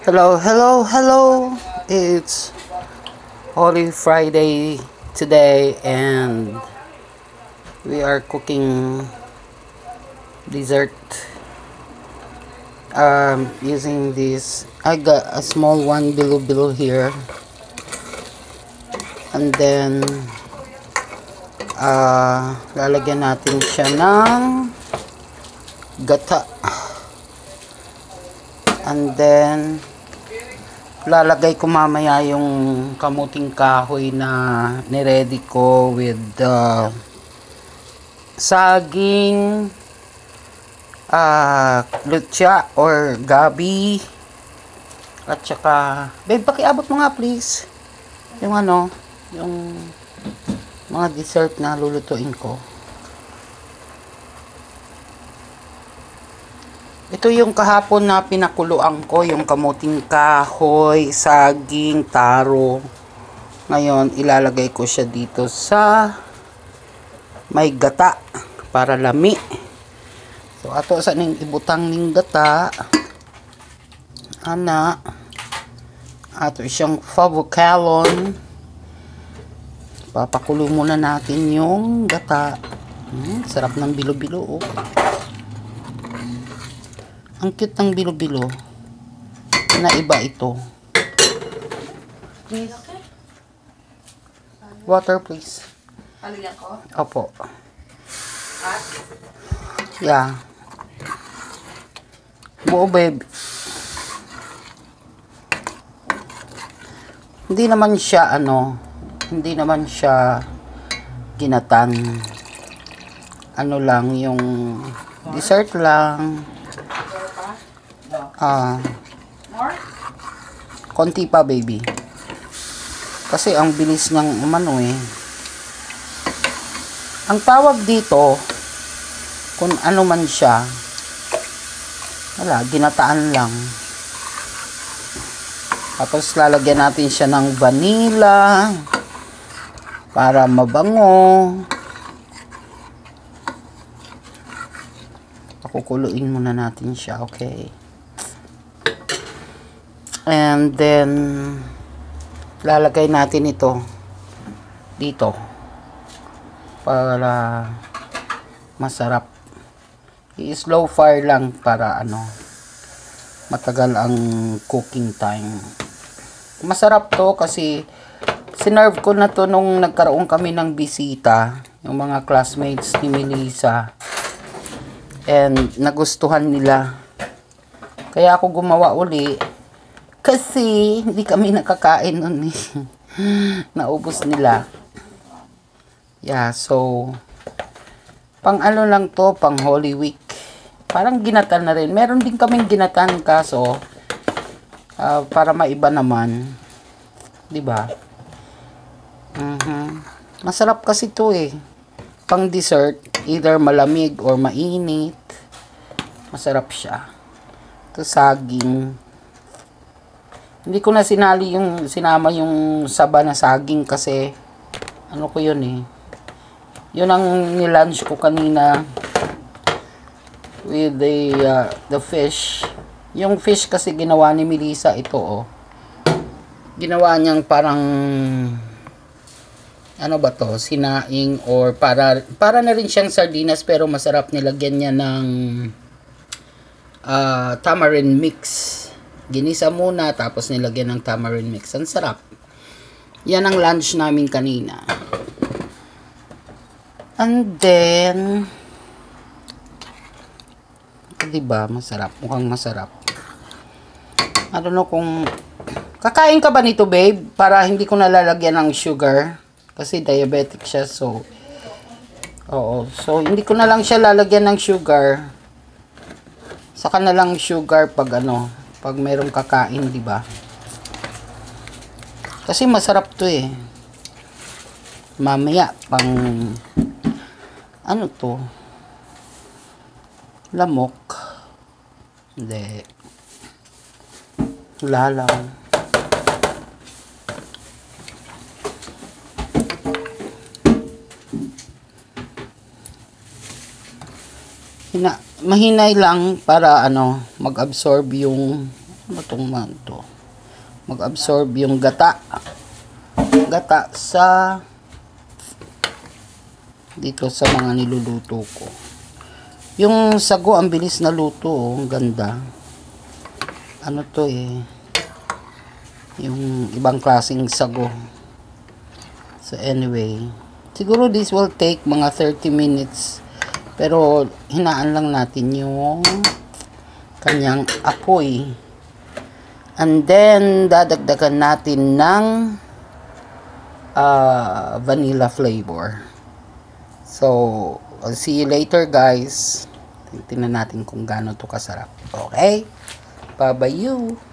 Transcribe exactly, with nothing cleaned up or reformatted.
Hello, hello, hello. It's Holy Friday today and we are cooking dessert um, using this. I got a small one below below here, and then uh, lalagyan natin siya ng gata, and then lalagay ko mamaya yung kamuting kahoy na niready ko with uh, saging, uh, lutsya or gabi, at saka babe, pakiabot mo nga please yung ano, yung mga dessert na lulutuin ko. Ito yung kahapon na pinakuluan ko, yung kamuting kahoy, saging, taro. Ngayon, ilalagay ko siya dito sa may gata para lami. So, ato sa ning ibutang ning gata. Ana. Ato siyang favocalon. Papakulo muna natin yung gata. Hmm, sarap ng bilo-bilo, oh. Ang cute ng bilo-bilo na iba ito. Please. Water, please. Paligyan ko? Opo. At? Yeah. Buo, babe. Hindi naman siya, ano, hindi naman siya ginatan. Ano lang, yung dessert lang. Ah, More? konti pa, baby. Kasi ang bilis niyang umano eh. Ang tawag dito, kung ano man siya, wala, ginataan lang. Tapos lalagyan natin siya ng vanilla para mabango. Pakukuluin muna natin siya, okay? And then lalagay natin ito dito para masarap. I-slow fire lang para ano, matagal ang cooking time. Masarap to kasi sinerve ko na to nung nagkaroon kami ng bisita, yung mga classmates ni Melissa, and nagustuhan nila. Kaya ako gumawa uli. Kasi, hindi kami nakakain nun eh. Naubos nila. Yeah, so, pang ano lang to, pang Holy Week. Parang ginatan na rin. Meron din kaming ginatan kaso, uh, para maiba naman. Diba? Mm-hmm. Masarap kasi to eh. Pang dessert, either malamig or mainit. Masarap siya. Ito saging. Hindi ko na sinali yung, sinama yung saba na saging kasi, ano ko yun eh. Yun ang nilunch ko kanina with the, uh, the fish. Yung fish kasi ginawa ni Melissa ito, oh. Ginawa niyang parang, ano ba to, sinaing or para, para na rin siyang sardinas pero masarap, nilagyan niya ng uh, tamarind mix. Ginisa muna, tapos nilagyan ng tamarind mix. Ang sarap. Yan ang lunch namin kanina. And then, diba, masarap. Mukhang masarap. I don't know kung, kakain ka ba nito, babe? Para hindi ko nalalagyan ng sugar. Kasi diabetic siya, so, oo. So, hindi ko na lang siya lalagyan ng sugar. Saka na lang sugar pag ano, pag mayroong kakain, di ba? Kasi masarap to eh. Mamaya pang ano to? Lamok. Hindi. Wala lang. Hina, mahinay lang para ano, mag-absorb yung Ano ba itong man to? Mag-absorb yung gata. Gata sa dito sa mga niluluto ko. Yung sago, ang bilis na luto. Oh. Ang ganda. Ano to eh. Yung ibang klaseng sago. So anyway. Siguro this will take mga thirty minutes. Pero hinaan lang natin yung kanyang apoy. And then, dadagdagan natin ng uh, vanilla flavor. So, I'll see you later guys. Tingnan natin kung gaano to kasarap. Okay? Bye-bye you.